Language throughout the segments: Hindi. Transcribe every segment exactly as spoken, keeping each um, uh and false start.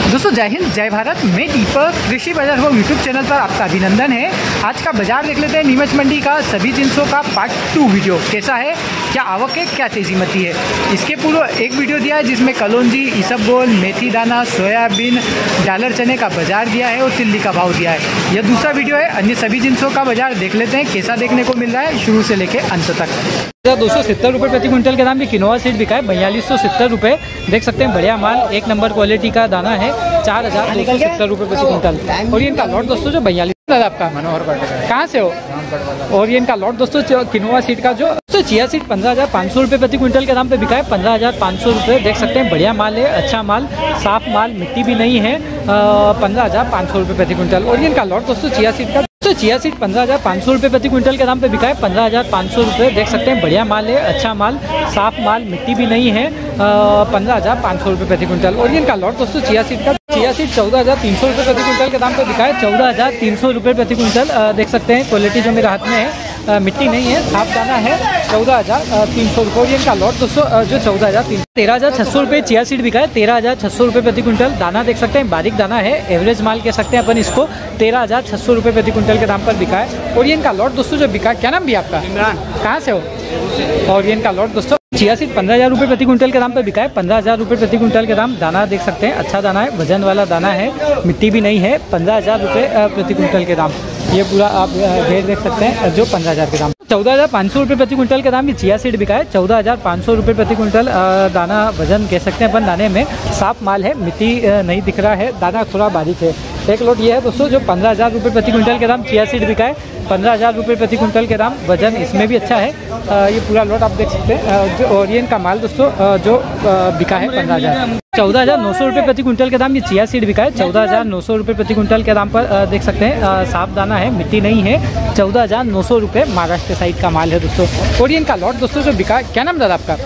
दोस्तों जय हिंद जय भारत। मैं दीपक, कृषि बाजार वो यूट्यूब चैनल पर आपका अभिनंदन है। आज का बाजार देख लेते हैं नीमच मंडी का सभी जिनसों का पार्ट टू वीडियो। कैसा है, क्या आवक है, क्या तेजी मती है। इसके पूर्व एक वीडियो दिया है जिसमें कलौंजी, इसबगोल, मेथी दाना, सोयाबीन, डालर चने का बाजार दिया है और तिल्ली का भाव दिया है। यह दूसरा वीडियो है। अन्य सभी जिनसों का बाजार देख लेते हैं कैसा देखने को मिल रहा है शुरू से लेकर अंत तक। दो सौ सत्तर रुपये प्रति क्विंटल के दाम भी किनोवा सीड बिका है बयालीस सौ सत्तर रुपये। देख सकते हैं बढ़िया माल, एक नंबर क्वालिटी का दाना है, चार हजार दो सौ सत्तर रुपये प्रति क्विंटल। और इनका लॉट दोस्तों जो बयालीस आपका मनोहर कहाँ से हो। और ये इनका लॉट दोस्तों किनोवा सीड का जो चिया सीड पंद्रह हजार पाँच सौ रुपये प्रति क्विंटल के दाम पे बिका है, पंद्रह हजार पाँच सौ रुपये। देख सकते हैं बढ़िया माल है, अच्छा माल, साफ माल, मिट्टी भी नहीं है। पंद्रह हजार पाँच सौ रुपये प्रति क्विंटल। और ये इनका लॉट दोस्तों चिया सीड का चिया सीड पंद्रह हजार पाँच सौ रुपये प्रति क्विंटल के दाम पे बिका है, पंद्रह हजार पाँच सौ रुपये। देख सकते हैं बढ़िया माल है, अच्छा माल, साफ माल, मिट्टी भी नहीं है। पंद्रह हजार पाँच सौ रुपये प्रति क्विंटल। और ये इनका लॉट दोस्तों चिया सीड का चिया सीड चौदह हजार तीन सौ रुपये प्रति क्विंटल के दाम पे बिका है, चौदह हजार तीन सौ रुपये प्रति क्विंटल। देख सकते हैं क्वालिटी जो मेरे हाथ में है, मिट्टी नहीं है, साफ दाना है, चौदह हजार तीन सौ रुपये। और ये इनका लॉट दोस्तों जो चौदह हजार तीन तेरह हजार छः सौ रुपये चिया सीड बिका है, तेरह हजार छः सौ रुपये प्रति क्विंटल। दाना देख सकते हैं बारीक दाना है, एवरेज माल कह सकते हैं अपन इसको। तेरह हजार छः सौ रुपये प्रति क्विंटल के दाम पर बिका है। और ये इनका लॉट दोस्तों जो बिका, क्या नाम भी आपका, इमरान, कहाँ से हो। और ये इनका लॉट दोस्तों चिया सीड पंद्रह हजार रुपये प्रति क्विंटल के दाम पे बिका है, पंद्रह हजार रुपये प्रति क्विंटल के दाम। दाना देख सकते हैं अच्छा दाना है, वजन वाला दाना है, मिट्टी भी नहीं है। पंद्रह हजार रुपये प्रति क्विंटल के दाम। ये पूरा आप ढेर देख सकते हैं जो पंद्रह हजार के दाम। चौदह हजार पाँच सौ रुपये प्रति क्विंटल के दाम भी चिया सीड बिका है, चौदह हजार पाँच सौ रुपये प्रति क्विंटल। दाना वजन कह सकते हैं अपन, दाने में साफ माल है, मिट्टी नहीं दिख रहा है, दाना थोड़ा बारीक है। एक लोट ये है दोस्तों जो पंद्रह हजार रुपये प्रति क्विंटल के दाम चिया सीड बिका है, पंद्रह हजार रुपये प्रति क्विंटल के दाम। वजन इसमें भी अच्छा है, ये पूरा लोट आप देख सकते हैं। और ये इनका माल दोस्तों जो बिका है पंद्रह हजार चौदह हजार नौ सौ रुपये प्रति क्विंटल के दाम। ये चिया सीड बिका है, चौदह हजार नौ सौ रुपये प्रति क्विंटल के दाम पर। देख सकते हैं साफ दाना है, मिट्टी नहीं है, चौदह हजार नौ सौ रुपये महाराष्ट्र साइड का माल है दोस्तों। और ये इनका लॉट दोस्तों जो बिका, क्या नाम दादा आपका,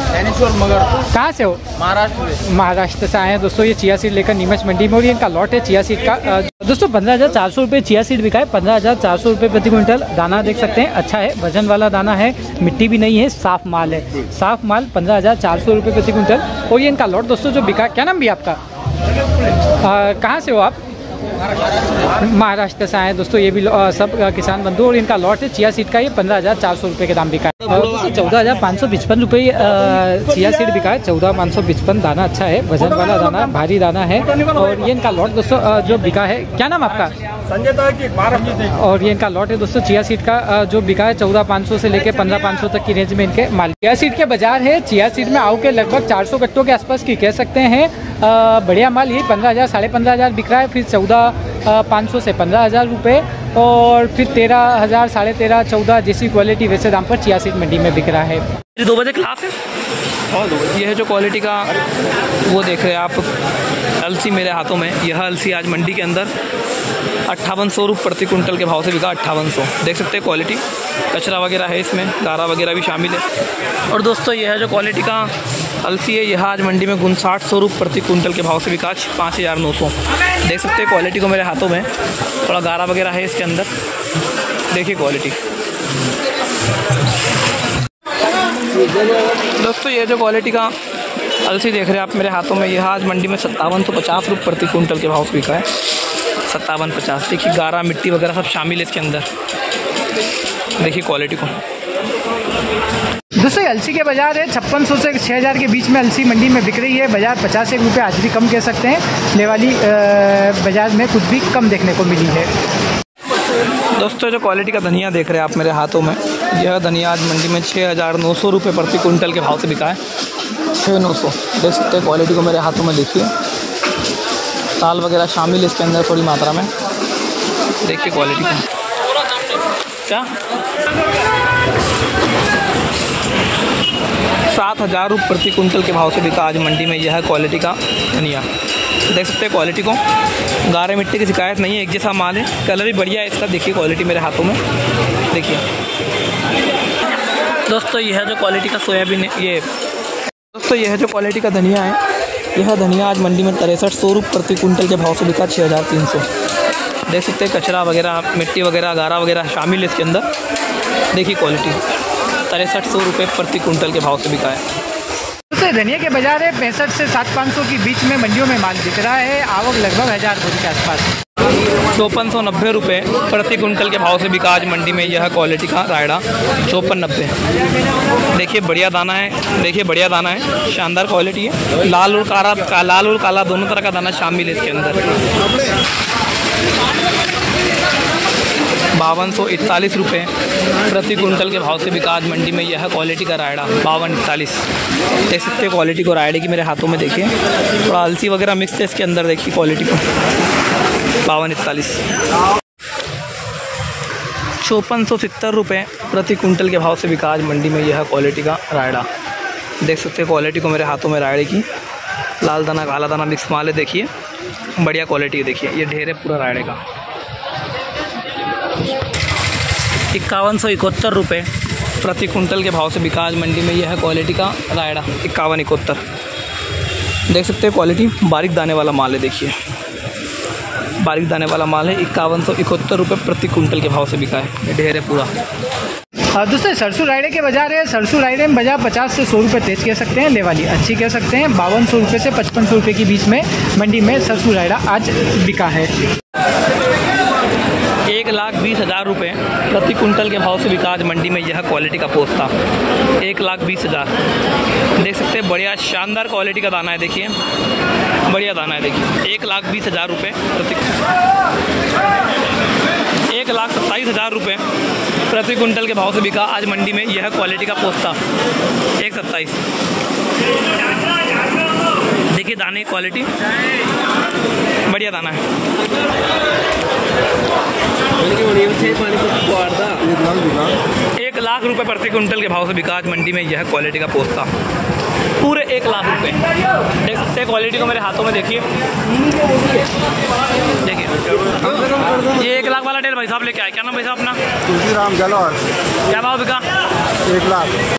मगर कहाँ से हो। महाराष्ट्र से महाराष्ट्र से आए हैं दोस्तों ये चिया सीड लेकर नीमच मंडी में। और ये इनका लॉट है चिया सीड का दोस्तों पंद्रह हजार चार सौ रुपये चिया सीड बिका है, पंद्रह हजार चार सौ रुपये प्रति क्विंटल। दाना देख सकते हैं अच्छा है, वजन वाला दाना है, मिट्टी भी नहीं है, साफ माल है, साफ माल, पंद्रह हजार चार सौ रुपये प्रति क्विंटल। और ये इनका लॉट दोस्तों जो बिका, क्या नाम भी आपका, कहाँ से हो आप। महाराष्ट्र से आए दोस्तों ये भी सब किसान बंधु। और इनका लॉट है चिया सीड का, ये पंद्रह हजार चार सौ रुपये के दाम बिका है। दोस्तों चौदह हजार पाँच सौ पचपन रुपये चिया सीड बिका है, चौदह पाँच सौ पचपन। दाना अच्छा है, वजन वाला दाना, भारी दाना है। और ये इनका लॉट दोस्तों जो बिका है, क्या नाम आपका, संजय। और ये इनका लॉट है दोस्तों चिया सीड का जो बिका है, चौदह पाँच सौ से लेकर पंद्रह पाँच सौ तक की रेंज में इनके माल। चिया सीड के बाजार है, चिया सीड में आओ के लगभग चार सौ कट्टों के आसपास की कह सकते हैं। बढ़िया माल यही पंद्रह हजार साढ़े पंद्रह हजार बिक रहा है, फिर चौदह पाँच सौ से पंद्रह हजार रुपये, और फिर तेरह हजार साढ़े तेरह चौदह जैसी क्वालिटी वैसे दाम पर चिया सीड मंडी में बिक रहा है। दो बजे क्लास है और ये है जो क्वालिटी का वो देख रहे हैं आप, अलसी मेरे हाथों में। यह अलसी आज मंडी के अंदर अट्ठावन सौ रुपये प्रति कुंटल के भाव से बिका, अट्ठावन सौ। देख सकते हैं क्वालिटी, कचरा वगैरह है इसमें, गारा वगैरह भी शामिल है। और दोस्तों यह है जो क्वालिटी का अलसी है, यह आज मंडी में उनसाठ सौ रुपये प्रति कुंटल के भाव से बिका, पाँच हज़ार नौ सौ। देख सकते हैं क्वालिटी को मेरे हाथों में, थोड़ा गारा वगैरह है इसके अंदर, देखिए क्वालिटी। दोस्तों ये जो क्वालिटी का अलसी देख रहे हैं आप मेरे हाथों में, यह आज मंडी में सत्तावन सौ पचास रुपये प्रति कुंटल के भाव से बिका है, सत्तावन पचास। देखिए गारा, मिट्टी वगैरह सब शामिल है इसके अंदर, देखिए क्वालिटी को। दोस्तों अलसी के बाजार है, छप्पन सौ से छः हज़ार के बीच में अलसी मंडी में बिक रही है। बाजार पचास एक रुपये आज भी कम कह सकते हैं, लेवाली बाजार में कुछ भी कम देखने को मिली है। दोस्तों जो क्वालिटी का धनिया देख रहे हैं आप मेरे हाथों में, यह धनिया आज मंडी में छः हज़ार नौ सौ रुपये प्रति कुंटल के भाव से बिका है, छः नौ सौ। देख सकते हैं क्वालिटी को मेरे हाथों में, देखिए ताल वगैरह शामिल है इसके अंदर थोड़ी मात्रा में, देखिए क्वालिटी को। क्या सात हज़ार रुपये प्रति कुंटल के भाव से बिका आज मंडी में यह क्वालिटी का धनिया। देख सकते हैं क्वालिटी को, गारे मिट्टी की शिकायत नहीं है, एक जैसा माल है, कलर भी बढ़िया है इसका। देखिए क्वालिटी मेरे हाथों में, देखिए दोस्तों यह जो क्वालिटी का सोयाबीन है, ये दोस्तों यह जो क्वालिटी का धनिया है, यह धनिया आज मंडी में तिरसठ सौ रुपये प्रति कुंटल के भाव से बिका, छः हज़ार तीन सौ। देख सकते हैं कचरा वगैरह, मिट्टी वगैरह, गारा वगैरह शामिल है इसके अंदर, देखिए क्वालिटी, तिरसठ सौ रुपये प्रति कुंटल के भाव से बिका है। से धनिया के बाजार है पैंसठ से सात पाँच सौ के बीच में मंडियों में माल बिक रहा है। आवक लगभग हज़ार बोरी के आसपास। चौपन सौ नब्बे रुपये प्रति कुंटल के भाव से बिका आज मंडी में यह क्वालिटी का रायड़ा चौपन नब्बे। देखिए बढ़िया दाना है, देखिए बढ़िया दाना है, शानदार क्वालिटी है। लाल और काला का, लाल और काला दोनों तरह का दाना शामिल है इसके अंदर। बावन सौ इकतालीस रुपये प्रति कुंटल के भाव से बिका आज मंडी में यह क्वालिटी का रायड़ा बावन इकतालीस। देख सकते हैं क्वालिटी को रायड़े की मेरे हाथों में। देखिए थोड़ा अलसी वगैरह मिक्स है इसके अंदर। देखिए क्वालिटी को बावन इकतालीस। चौपन सौ सत्तर रुपये प्रति कुंटल के भाव से बिका आज मंडी में यह क्वालिटी का रायड़ा। देख सकते हैं क्वालिटी को मेरे हाथों में रायड़े की। लाल दाना काला दाना मिक्स माल है। देखिए बढ़िया क्वालिटी है। देखिए ये ढेर है पूरा रायड़े का। इक्यावन सौ इकहत्तर रुपये प्रति कुंटल के भाव से बिका आज मंडी में यह क्वालिटी का रायड़ा इक्यावन इकहत्तर। देख सकते हैं क्वालिटी बारीक दाने वाला माल है। देखिए बारीक दाने वाला माल है। इक्यावन सौ इकहत्तर रुपये प्रति कुंटल के भाव से बिका है। ढेर है पूरा। दोस्तों सरसों रायड़े के बाजार है। सरसों रायड़े में बाजार पचास से सौ रुपये तेज कह सकते हैं, लेवाली अच्छी कह सकते हैं। बावन सौ रुपये से पचपन सौ रुपये के बीच में मंडी में सरसों रायड़ा आज बिका है। एक लाख बीस हज़ार रुपये प्रति कुंटल के भाव से बिका आज मंडी में यह क्वालिटी का पोस्ता एक लाख बीस हज़ार। देख सकते हैं बढ़िया शानदार क्वालिटी का दाना है। देखिए बढ़िया दाना है। देखिए एक लाख बीस हज़ार रुपये प्रति एक लाख सत्ताईस हज़ार रुपये प्रति कुंटल के भाव से बिका आज मंडी में यह क्वालिटी का पोस्ता एक सत्ताईस। देखिए दाने की क्वालिटी बढ़िया दाना है। एक लाख रुपए प्रति कुंटल के भाव से बिका आज मंडी में यह क्वालिटी का पोस्ता पूरे एक लाख रुपए। देख सकते हैं क्वालिटी को मेरे हाथों में। देखिए देखिए ये एक लाख वाला डेल भाई साहब लेके आए। क्या नाम भाई साहब अपना? तुलसीराम गलौर। क्या भाव बिका? एक लाख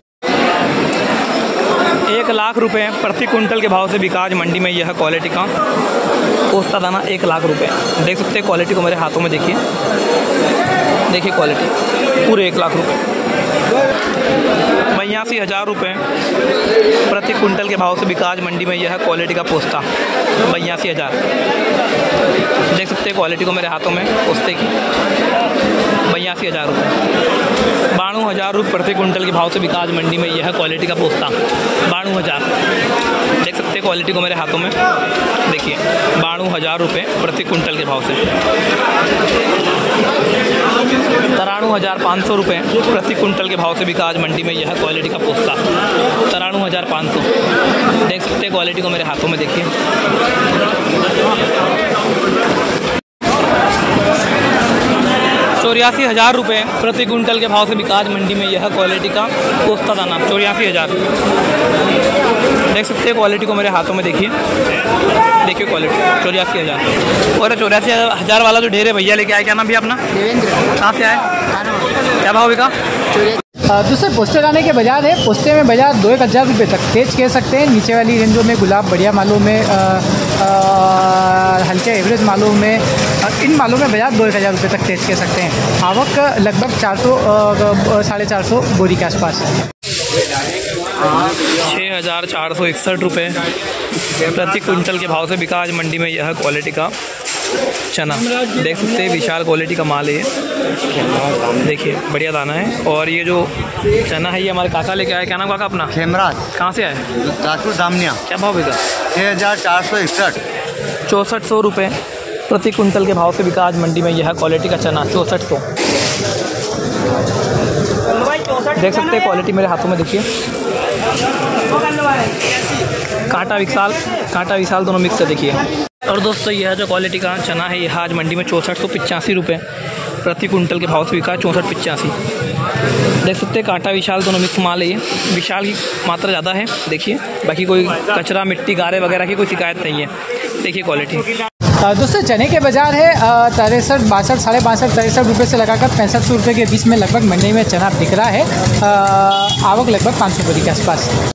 एक लाख रुपए प्रति कुंटल के भाव से बिका आज मंडी में यह क्वालिटी का पोस्ता दाना एक लाख रुपए। देख सकते हैं क्वालिटी को मेरे हाथों में। देखिए देखिए क्वालिटी पूरे एक लाख रुपए। बयासी हज़ार रुपये प्रति कुंटल के भाव से बिका आज मंडी में यह क्वालिटी का पोस्ता बयासी हज़ार। देख सकते हैं क्वालिटी को मेरे हाथों में पोस्ते की। बयासी हज़ार रुपये। बानवे हज़ार रुपये प्रति कुंटल के भाव से बिका आज मंडी में यह क्वालिटी का पोस्ता बानवे हज़ार। देख सकते हैं क्वालिटी को मेरे हाथों में। देखिए बानवे हज़ार रुपये प्रति कुंटल के भाव से। तिरानवे हज़ार पाँच सौ रुपये प्रति कुंटल के भाव से बिका आज मंडी में यह क्वालिटी का पोस्ता तिरानवे हज़ार पाँच सौ। देख सकते हैं क्वालिटी को मेरे हाथों में। देखिए चौरासी हज़ार रुपये प्रति कुंटल के भाव से बिका आज मंडी में यह क्वालिटी का पोस्ता दाना चौरासी हज़ार। देख सकते हैं क्वालिटी को मेरे हाथों में। देखिए देखिए क्वालिटी चौरासी हज़ार। और चौरासी हज़ार वाला जो ढेर है भैया लेके आए। क्या नाम भैया अपना? देवेंद्र। कहाँ से आए? क्या भाव बिका? दूसरे पोस्ते दाने के बाजार है। पोस्ते में बाजार दो एक हज़ार रुपये तक तेज कह सकते हैं। नीचे वाली रेंजों में गुलाब बढ़िया मालों में आ, आ, हल्के एवरेज मालों में आ, इन मालों में बाजार दो एक हज़ार रुपये तक तेज कह सकते हैं। आवक लगभग चार सौ साढ़े चार सौ बोरी के आसपास। छः हज़ार चार सौ इकसठ रुपये प्रति कुंटल के भाव से बिका आज मंडी में यह क्वालिटी का चना। देख सकते हैं विशाल क्वालिटी का माल है ये। देखिए बढ़िया दाना है। और ये जो चना है ये हमारे काका लेके आए। क्या नाम काका अपना? खेमराज। कहाँ से आए? ताजपुर दामनिया। क्या भाव बिका? छः हज़ार चार सौ इकसठ। चौंसठ सौ रुपये प्रति कुंटल के भाव से बिका आज मंडी में यह क्वालिटी का चना चौंसठ सौ। देख सकते हैं क्वालिटी मेरे हाथों में। देखिए कांटा विशाल कांटा विशाल दोनों मिक्स है। देखिए और दोस्तों यह जो क्वालिटी का चना है यह आज मंडी में चौंसठ सौ पिचासी रुपये प्रति कुंटल के भाव से बिका है। चौंसठ पिचासी। देख सकते हैं कांटा विशाल दोनों मिक्स माल है ये। विशाल की मात्रा ज़्यादा है। देखिए बाकी कोई कचरा मिट्टी गारे वगैरह की कोई शिकायत नहीं है। देखिए क्वालिटी। दोस्तों चने के बाजार है तिरसठ बासठ साढ़े बासठ तिरसठ रुपये से लगाकर पैंसठ सौ रुपये के बीच में लगभग मंडी में चना बिक रहा है। आवक लगभग पाँच सौ बोरी के आसपास।